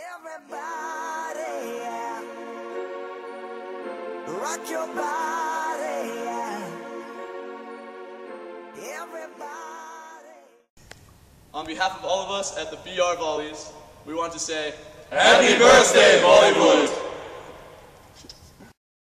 Everybody, yeah. Rock your body, yeah. Everybody. On behalf of all of us at the BR Volleys, we want to say Happy birthday, Volleywood!